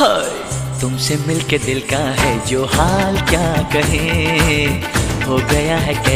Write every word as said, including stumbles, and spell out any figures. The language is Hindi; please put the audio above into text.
हाय तुमसे मिलके दिल का है जो हाल क्या कहे, हो गया है